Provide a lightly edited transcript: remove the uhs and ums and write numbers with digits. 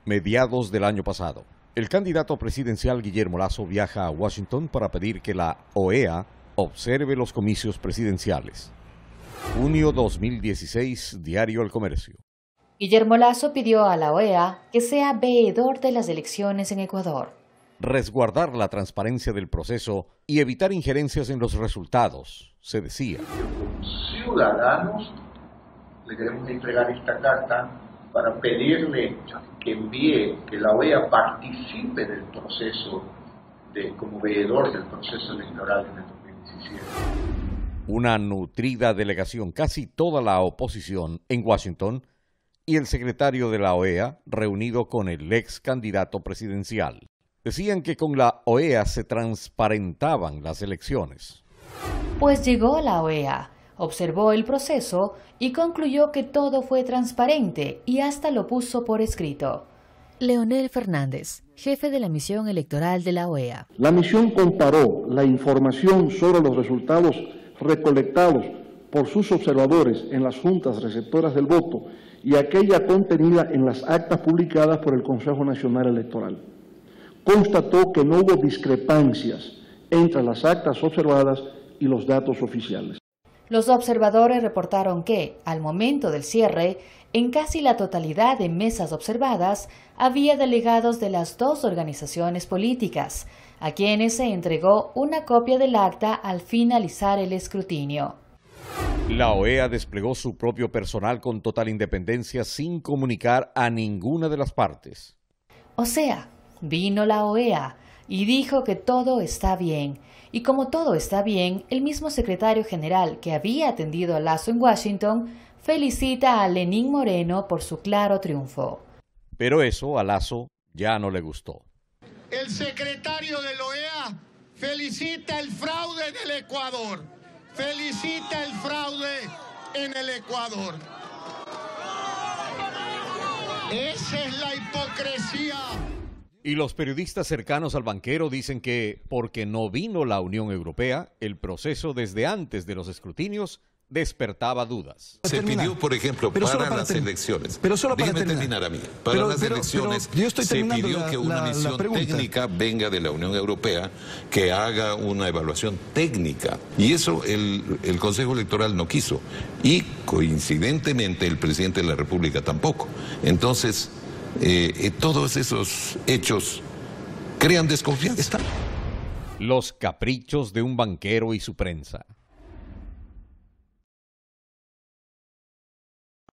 Mediados del año pasado, el candidato presidencial Guillermo Lasso viaja a Washington para pedir que la OEA observe los comicios presidenciales. Junio 2016, Diario El Comercio. Guillermo Lasso pidió a la OEA que sea veedor de las elecciones en Ecuador. Resguardar la transparencia del proceso y evitar injerencias en los resultados, se decía. Ciudadanos, le queremos entregar esta carta para pedirle que envíe, que la OEA participe del proceso, como veedor del proceso electoral en el 2017. Una nutrida delegación, casi toda la oposición en Washington, y el secretario de la OEA reunido con el ex candidato presidencial. Decían que con la OEA se transparentaban las elecciones. Pues llegó la OEA, observó el proceso y concluyó que todo fue transparente y hasta lo puso por escrito. Leonel Fernández, jefe de la misión electoral de la OEA. La misión comparó la información sobre los resultados recolectados por sus observadores en las juntas receptoras del voto y aquella contenida en las actas publicadas por el Consejo Nacional Electoral. Constató que no hubo discrepancias entre las actas observadas y los datos oficiales. Los observadores reportaron que, al momento del cierre, en casi la totalidad de mesas observadas, había delegados de las dos organizaciones políticas, a quienes se entregó una copia del acta al finalizar el escrutinio. La OEA desplegó su propio personal con total independencia sin comunicar a ninguna de las partes. O sea, vino la OEA y dijo que todo está bien. Y como todo está bien, el mismo secretario general que había atendido a Lasso en Washington felicita a Lenín Moreno por su claro triunfo. Pero eso a Lasso ya no le gustó. El secretario de la OEA felicita el fraude en el Ecuador. Felicita el fraude en el Ecuador. Esa es la hipocresía. Y los periodistas cercanos al banquero dicen que, porque no vino la Unión Europea, el proceso desde antes de los escrutinios despertaba dudas. Se pidió, por ejemplo, para las elecciones. Pero solo para terminar a mí. Para las elecciones se pidió que una misión técnica venga de la Unión Europea que haga una evaluación técnica. Y eso el Consejo Electoral no quiso. Y coincidentemente el presidente de la República tampoco. Entonces, todos esos hechos crean desconfianza. Los caprichos de un banquero y su prensa.